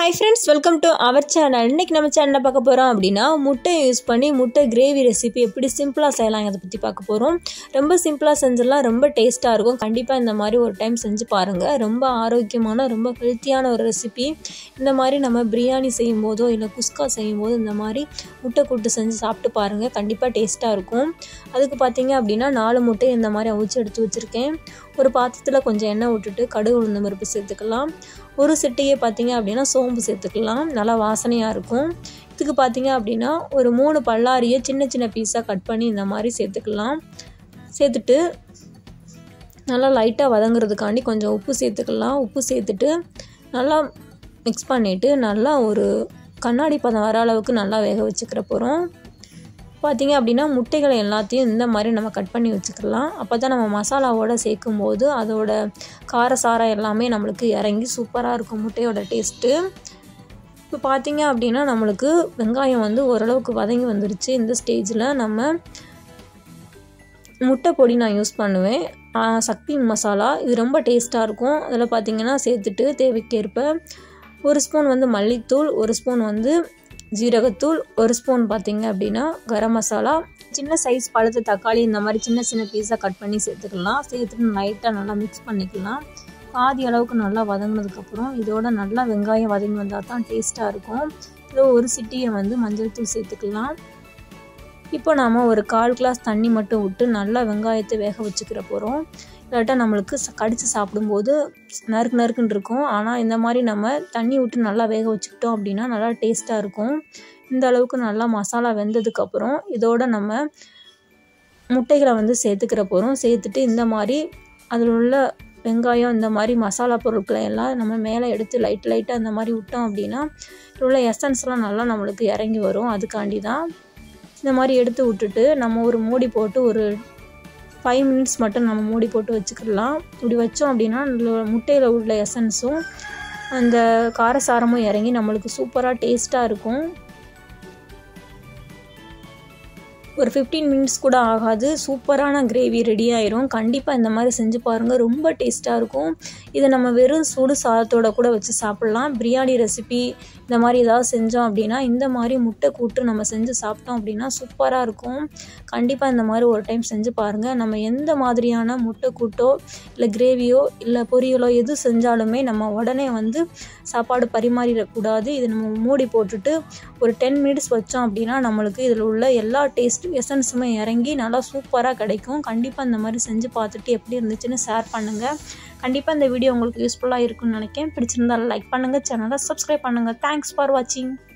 Hi friends, welcome to our channel. இன்னைக்கு நம்ம சேனல்ல பார்க்க போறோம் அப்படினா முட்டை யூஸ் பண்ணி முட்டை கிரேவி ரெசிபி எப்படி சிம்பிளா செய்யலாம் அத பத்தி பார்க்க போறோம். ரொம்ப சிம்பிளா செஞ்சிரலாம், ரொம்ப டேஸ்டா இருக்கும். கண்டிப்பா இந்த மாதிரி ஒரு டைம் செஞ்சு பாருங்க. ரொம்ப ஆரோக்கியமான, ரொம்ப ஹெல்தியான ஒரு ரெசிபி. இந்த மாதிரி நம்ம பிரியாணி செய்யும்போதோ இல்ல குஸ்கா செய்யும்போது இந்த மாதிரி முட்டை கூட்டு செஞ்சு சாப்பிட்டு பாருங்க. கண்டிப்பா டேஸ்டா இருக்கும். அதுக்கு பாத்தீங்க அப்படினா 4 முட்டை இந்த மாதிரி அவிச்சு எடுத்து வச்சிருக்கேன். ஒரு பாத்திரத்துல கொஞ்சம் எண்ணெய் விட்டுட்டு கடுகு உளுந்தம் பருப்பு சேர்த்துக்கலாம். ஒரு சிட்டிகை பாத்தீங்க அப்படினா சோம்பு சேர்த்துக்கலாம். நல்லா வாசனையா இருக்கும். இதுக்கு பாத்தீங்க அப்படினா ஒரு 3 பல்லாரியை சின்ன சின்ன பீஸா கட் பண்ணி இந்த மாதிரி சேர்த்துக்கலாம். சேர்த்துட்டு நல்லா லைட்டா வதங்குறதுக்காண்டி கொஞ்சம் உப்பு சேர்த்துக்கலாம். உப்பு சேர்த்துட்டு நல்லா மிக்ஸ் பண்ணிட்டு நல்லா ஒரு கண்ணாடி பதம் வர அளவுக்கு நல்லா வேக வச்சுக்கிற போறோம். பாத்தீங்க அப்படினா முட்டைகளை எல்லாத்தையும் இந்த மாதிரி நம்ம கட் பண்ணி வச்சுக்கலாம். அப்பதான் நம்ம மசாலாவோட சேர்க்கும்போது அதோட காரசாரம் எல்லாமே நமக்கு இறங்கி சூப்பரா இருக்கும் முட்டையோட டேஸ்ட். இப்போ பாத்தீங்க அப்படினா நமக்கு வெங்காயம் வந்து ஓரளவுக்கு வதங்கி வந்துருச்சு. இந்த ஸ்டேஜ்ல நம்ம முட்டை பொடி நான் யூஸ் பண்ணுவேன். சக்தி மசாலா இது ரொம்ப டேஸ்டா இருக்கும். அதுல பாத்தீங்கன்னா சேர்த்துட்டு தேவைக்கேற்ப 1 ஸ்பூன் வந்து மல்லித்தூள், 1 ஸ்பூன் வந்து ஜீரகத்தூள், 1 ஸ்பூன் பாத்தீங்க அப்படினா கரம் மசாலா, சின்ன சைஸ் பழுத்த தக்காளி இந்த மாதிரி சின்ன சின்ன பீஸா கட் பண்ணி சேர்த்துக்கலாம். சேர்த்துட்டு லைட்டா நல்லா மிக்ஸ் பண்ணிக்கலாம். பாதி அளவுக்கு நல்லா வதங்கினதுக்கு அப்புறம் இதோட நல்லா வெங்காயம் வதங்கி வந்தா தான் டேஸ்டா இருக்கும். இதோ ஒரு சிட்டியை வந்து மஞ்சள் தூள் சேர்த்துக்கலாம். இப்போ நாம ஒரு 1/4 கிளாஸ் தண்ணி மட்டும் விட்டு நல்லா வெங்காயத்தை வேக வச்சுக்கிற போறோம். இல்லாட்டா நம்மளுக்கு கடிச்சு சாப்பிடும்போது நறுக்கு நறுக்குன்னு இருக்கும். ஆனா இந்த மாதிரி நம்ம தண்ணி விட்டு நல்லா வேக வச்சுக்கிட்டோம் அப்படின்னா நல்லா டேஸ்டா இருக்கும். இந்த அளவுக்கு நல்லா மசாலா வெந்ததுக்கு அப்புறம் இதோட நம்ம முட்டைகளை வந்து சேர்த்துக்கிற போறோம். சேர்த்துட்டு இந்த மாதிரி அதில் உள்ள வெங்காயம் இந்த மாதிரி மசாலா பொருட்களை எல்லாம் நம்ம மேலே எடுத்து லைட்டா இந்த மாதிரி விட்டோம் அப்படின்னா இதில் உள்ள எசன்ஸ்லாம் நல்லா நம்மளுக்கு இறங்கி வரும். அதுக்காண்டி தான் இந்த மாதிரி எடுத்து விட்டுட்டு நம்ம ஒரு மூடி போட்டு ஒரு 5 மினிட்ஸ் மட்டும் நம்ம மூடி போட்டு வச்சுக்கலாம். இப்படி வச்சோம் அப்படின்னா முட்டையில் உள்ள எசன்ஸும் அந்த காரசாரமும் இறங்கி நம்மளுக்கு சூப்பராக டேஸ்ட்டாக இருக்கும். ஒரு 15 மினிட்ஸ் கூட ஆகாது, சூப்பரான கிரேவி ரெடி ஆயிரும். கண்டிப்பாக இந்த மாதிரி செஞ்சு பாருங்கள், ரொம்ப டேஸ்ட்டாக இருக்கும். இதை நம்ம வெறும் சூடு சாதத்தோட கூட வச்சு சாப்பிட்லாம். பிரியாணி ரெசிபி இந்த மாதிரி ஏதாவது செஞ்சோம் அப்படின்னா இந்த மாதிரி முட்டை கூட்டு நம்ம செஞ்சு சாப்பிட்டோம் அப்படின்னா சூப்பராக இருக்கும். கண்டிப்பாக இந்த மாதிரி ஒரு டைம் செஞ்சு பாருங்கள். நம்ம எந்த மாதிரியான முட்டை கூட்டோ இல்லை கிரேவியோ இல்லை பொரியலோ எது செஞ்சாலுமே நம்ம உடனே வந்து சாப்பாடு பரிமாறிடக்கூடாது. இது நம்ம மூடி போட்டுட்டு ஒரு 10 மினிட்ஸ் வச்சோம் அப்படின்னா நம்மளுக்கு இதில் உள்ள எல்லா டேஸ்ட் எசன்ஸுமே இறங்கி நல்லா சூப்பராக கிடைக்கும். கண்டிப்பாக இந்த மாதிரி செஞ்சு பார்த்துட்டு எப்படி இருந்துச்சுன்னு ஷேர் பண்ணுங்கள். கண்டிப்பாக இந்த வீடியோ உங்களுக்கு யூஸ்ஃபுல்லாக இருக்கும்னு நினைக்கிறேன். பிடிச்சிருந்தாலும் லைக் பண்ணுங்கள், சேனலை சப்ஸ்கிரைப் பண்ணுங்கள். தேங்க்ஸ் ஃபார் வாட்சிங்.